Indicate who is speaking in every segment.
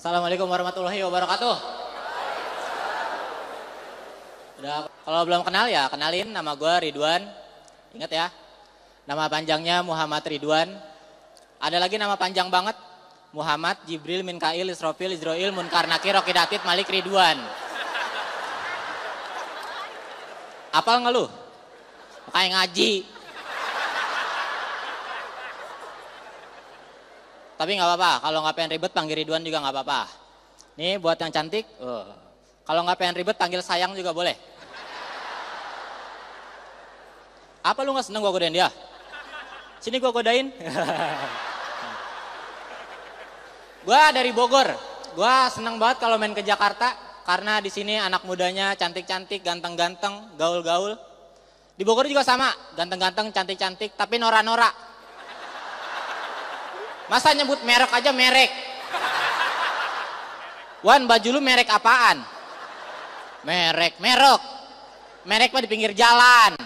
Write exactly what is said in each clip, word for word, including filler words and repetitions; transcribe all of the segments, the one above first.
Speaker 1: Assalamualaikum warahmatullahi wabarakatuh. Udah, kalau belum kenal ya kenalin, nama gue Ridwan. Ingat ya, nama panjangnya Muhammad Ridwan. Ada lagi nama panjang banget, Muhammad Jibril Minkail Israfil Izrail Munkar Nakir Rokid Atid Malik Ridwan. Apal nggak lu? Kayak ngaji. Tapi nggak apa-apa, kalau nggak pengen ribet panggil Ridwan juga nggak apa-apa. Nih buat yang cantik, uh. kalau nggak pengen ribet panggil sayang juga boleh. Apa lu nggak seneng gua godain dia? Sini gua godain. Gua dari Bogor. Gua seneng banget kalau main ke Jakarta karena di sini anak mudanya cantik-cantik, ganteng-ganteng, gaul-gaul. Di Bogor juga sama, ganteng-ganteng, cantik-cantik, tapi norak-norak. Masa nyebut merek aja merek. Wan, baju lu merek apaan? Merek, merek. Merek mah di pinggir jalan.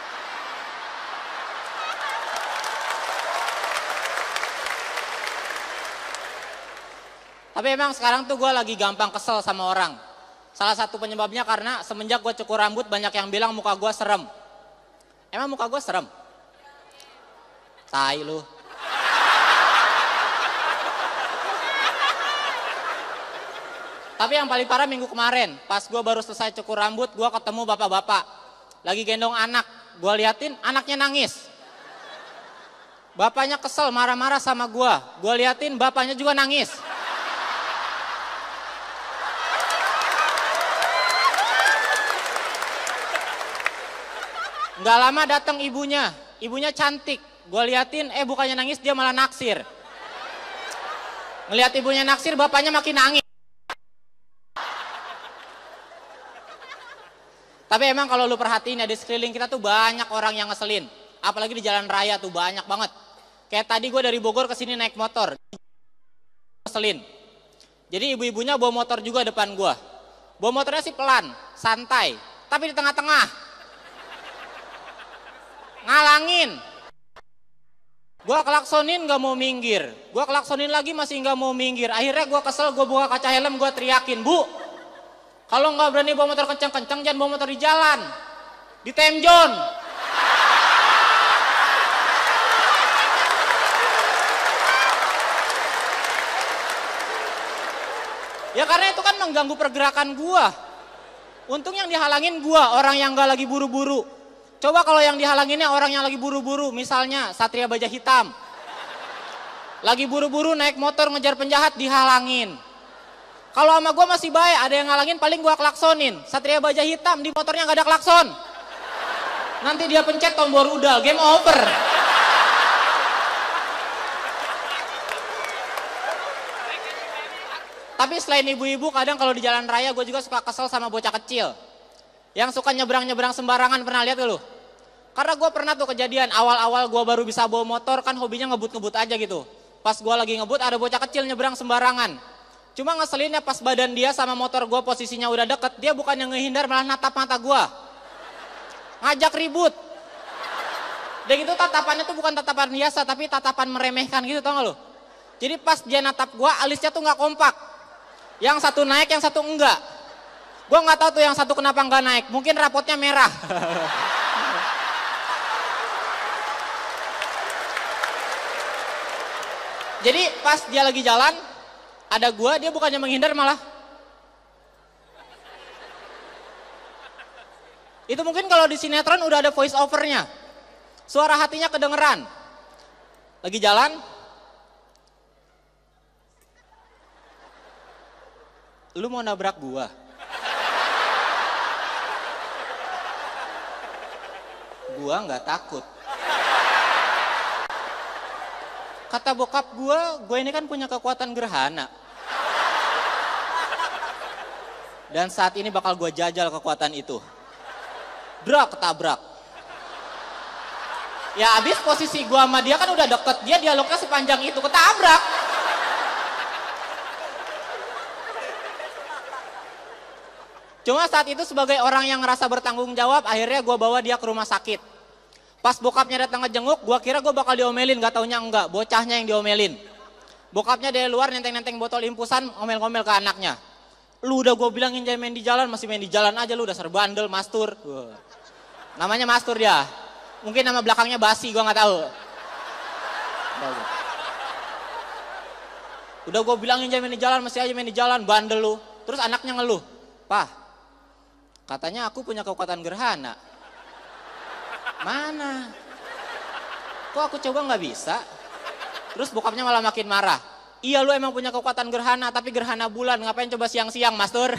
Speaker 1: Tapi emang sekarang tuh gue lagi gampang kesel sama orang. Salah satu penyebabnya karena semenjak gue cukur rambut banyak yang bilang muka gue serem. Emang muka gue serem? Tai lu. Tapi yang paling parah minggu kemarin, pas gue baru selesai cukur rambut, gue ketemu bapak-bapak. Lagi gendong anak, gue liatin anaknya nangis. Bapaknya kesel, marah-marah sama gue. Gue liatin bapaknya juga nangis. Nggak lama datang ibunya, ibunya cantik. Gue liatin, eh bukannya nangis, dia malah naksir. Ngeliat ibunya naksir, bapaknya makin nangis. Tapi emang kalau lu perhatiin ya di sekeliling kita tuh banyak orang yang ngeselin. Apalagi di jalan raya tuh banyak banget. Kayak tadi gue dari Bogor ke sini naik motor. Ngeselin. Jadi ibu-ibunya bawa motor juga depan gue. Bawa motornya sih pelan, santai. Tapi di tengah-tengah. Ngalangin. Gue kelaksonin gak mau minggir. Gue kelaksonin lagi masih gak mau minggir. Akhirnya gue kesel, gue buka kaca helm, gue teriakin, Bu, kalau nggak berani bawa motor kencang-kencang, jangan bawa motor di jalan. Di temjon. Ya karena itu kan mengganggu pergerakan gua. Untung yang dihalangin gua, orang yang nggak lagi buru-buru. Coba kalau yang dihalanginnya orang yang lagi buru-buru, misalnya Satria Baja Hitam. Lagi buru-buru naik motor ngejar penjahat, dihalangin. Kalau sama gue masih baik, ada yang ngalangin paling gue klaksonin. Satria Baja Hitam di motornya gak ada klakson. Nanti dia pencet tombol rudal, game over. Tapi selain ibu-ibu, kadang kalau di jalan raya gue juga suka kesel sama bocah kecil. Yang suka nyebrang-nyebrang sembarangan, pernah lihat gak lu? Karena gue pernah tuh kejadian, awal-awal gue baru bisa bawa motor, kan hobinya ngebut-ngebut aja gitu. Pas gue lagi ngebut, ada bocah kecil nyebrang sembarangan. Cuma ngeselinnya pas badan dia sama motor gue posisinya udah deket, dia bukan yang ngehindar malah natap mata gue. Ngajak ribut. Dan itu tatapannya tuh bukan tatapan biasa, tapi tatapan meremehkan gitu, tau gak lu? Jadi pas dia natap gue, alisnya tuh gak kompak. Yang satu naik, yang satu enggak. Gue gak tahu tuh yang satu kenapa enggak naik, mungkin rapotnya merah. Jadi pas dia lagi jalan, ada gua, dia bukannya menghindar malah. Itu mungkin kalau di sinetron udah ada voice overnya. Suara hatinya kedengeran. Lagi jalan. Lu mau nabrak gua? Gua nggak takut. Kata bokap gua, gua ini kan punya kekuatan gerhana. Dan saat ini bakal gue jajal kekuatan itu. Drak, ketabrak. Ya abis posisi gue sama dia kan udah deket. Dia dialognya sepanjang itu, ketabrak. Cuma saat itu sebagai orang yang ngerasa bertanggung jawab, akhirnya gue bawa dia ke rumah sakit. Pas bokapnya datang ngejenguk, gue kira gue bakal diomelin, gak taunya enggak. Bocahnya yang diomelin. Bokapnya dari luar nenteng-nenteng botol impusan, ngomel-ngomel ke anaknya. Lu udah gue bilangin jangan main di jalan, masih main di jalan aja lu, dasar bandel, mastur. Wah. Namanya mastur dia. Mungkin nama belakangnya Basi, gue nggak tahu. Udah gue bilangin jangan main di jalan, masih aja main di jalan, bandel lu. Terus anaknya ngeluh, "Pah, katanya aku punya kekuatan gerhana." Mana? Kok aku coba nggak bisa? Terus bokapnya malah makin marah. "Iya lu emang punya kekuatan gerhana, tapi gerhana bulan, ngapain coba siang-siang, Mastur?"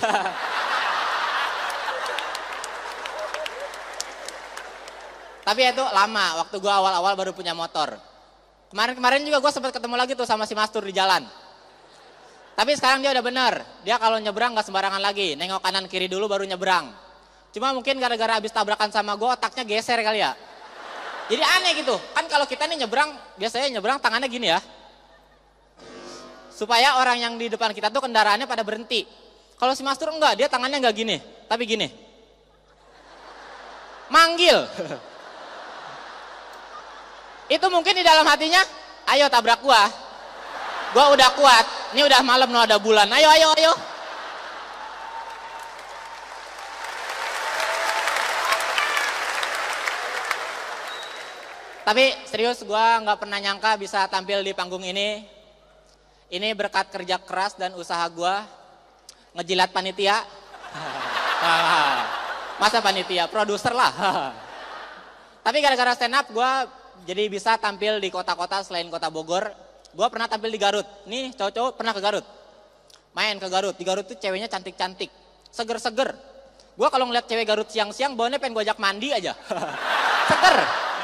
Speaker 1: Tapi itu lama, waktu gue awal-awal baru punya motor. Kemarin-kemarin juga gue sempat ketemu lagi tuh sama si Mastur di jalan. Tapi sekarang dia udah bener, dia kalau nyebrang gak sembarangan lagi, nengok kanan kiri dulu baru nyebrang. Cuma mungkin gara-gara habis tabrakan sama gue, otaknya geser kali ya. Jadi aneh gitu, kan kalau kita nih nyebrang, biasanya nyebrang tangannya gini ya. Supaya orang yang di depan kita tuh kendaraannya pada berhenti. Kalau si Mastur enggak, dia tangannya enggak gini, tapi gini. Manggil. Itu mungkin di dalam hatinya, ayo tabrak gua. Gua udah kuat, ini udah malam no ada bulan, ayo ayo ayo. Tapi serius gue nggak pernah nyangka bisa tampil di panggung ini. Ini berkat kerja keras dan usaha gue ngejilat panitia. Masa panitia, produser lah. Tapi gara-gara stand up gue jadi bisa tampil di kota-kota selain kota Bogor. Gue pernah tampil di Garut. Nih cowok-cowok pernah ke Garut. Main ke Garut. Di Garut tuh ceweknya cantik-cantik, seger-seger. Gue kalau ngeliat cewek Garut siang-siang, bawahnya pengen gue ajak mandi aja. Seger.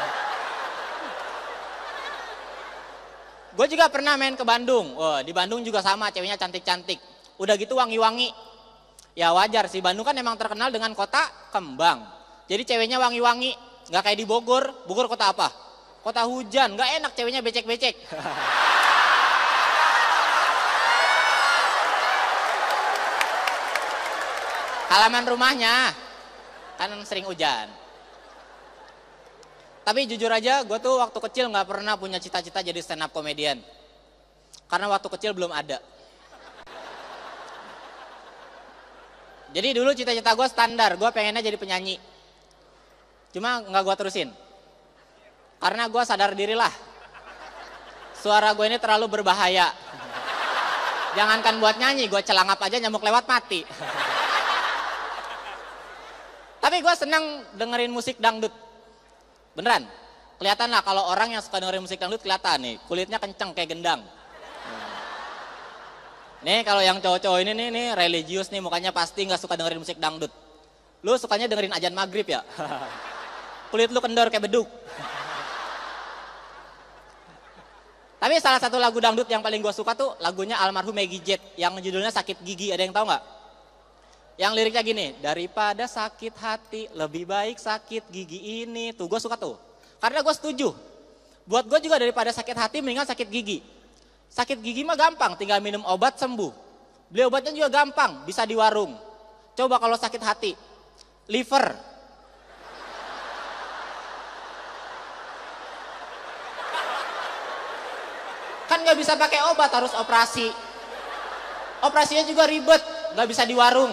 Speaker 1: Gue juga pernah main ke Bandung. Wah, di Bandung juga sama, ceweknya cantik-cantik. Udah gitu wangi-wangi. Ya wajar sih, Bandung kan emang terkenal dengan kota kembang. Jadi ceweknya wangi-wangi, nggak kayak di Bogor. Bogor kota apa? Kota hujan, nggak enak ceweknya becek-becek. Halaman rumahnya kan sering hujan. Tapi jujur aja, gue tuh waktu kecil nggak pernah punya cita-cita jadi stand up comedian. Karena waktu kecil belum ada. Jadi dulu cita-cita gue standar, gue pengennya jadi penyanyi. Cuma nggak gue terusin. Karena gue sadar diri lah. Suara gue ini terlalu berbahaya. Jangankan buat nyanyi, gue celangap aja nyamuk lewat mati. Tapi gue senang dengerin musik dangdut. Beneran, kelihatan lah kalau orang yang suka dengerin musik dangdut kelihatan nih, kulitnya kenceng kayak gendang. Nih kalau yang cowok-cowok ini nih, nih religius nih, mukanya pasti nggak suka dengerin musik dangdut. Lu sukanya dengerin ajan maghrib ya? Kulit lu kendor kayak beduk. Tapi salah satu lagu dangdut yang paling gue suka tuh lagunya almarhum Meggy Jet yang judulnya Sakit Gigi. Ada yang tahu nggak? Yang liriknya gini, daripada sakit hati lebih baik sakit gigi ini. Tuh gue suka tuh, karena gue setuju. Buat gue juga daripada sakit hati mendingan sakit gigi. Sakit gigi mah gampang, tinggal minum obat sembuh. Beli obatnya juga gampang, bisa di warung. Coba kalau sakit hati, liver. Kan gak bisa pakai obat, harus operasi. Operasinya juga ribet, gak bisa di warung.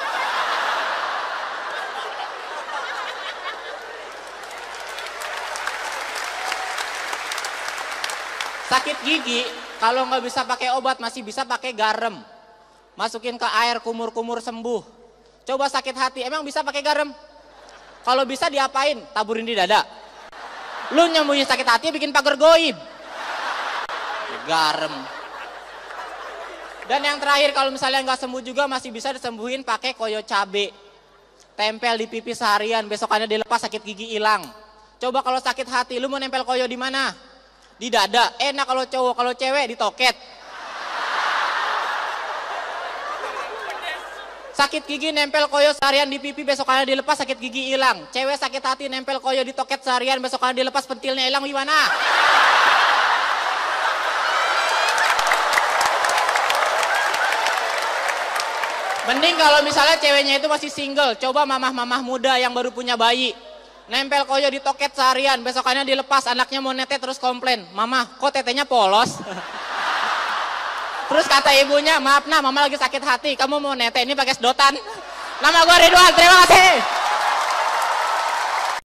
Speaker 1: Sakit gigi, kalau nggak bisa pakai obat masih bisa pakai garam. Masukin ke air, kumur-kumur sembuh. Coba sakit hati, emang bisa pakai garam? Kalau bisa diapain? Taburin di dada. Lu nyembuhin sakit hati bikin pagar goib. Garam. Dan yang terakhir kalau misalnya nggak sembuh juga masih bisa disembuhin pakai koyo cabe. Tempel di pipi seharian, besokannya dilepas sakit gigi hilang. Coba kalau sakit hati, lu mau nempel koyo di mana? Di dada. Enak kalau cowok, kalau cewek di toket. Sakit gigi nempel koyo seharian di pipi, besokannya dilepas sakit gigi hilang. Cewek sakit hati nempel koyo di toket seharian, besokannya dilepas pentilnya hilang, gimana? Mending kalau misalnya ceweknya itu masih single, coba mamah-mamah muda yang baru punya bayi. Nempel koyo di toket seharian, besokannya dilepas, anaknya mau netet terus komplain. Mama, kok tetenya polos? Terus kata ibunya, maaf nah mama lagi sakit hati, kamu mau nete ini pakai sedotan. Nama gue Ridwan, terima kasih.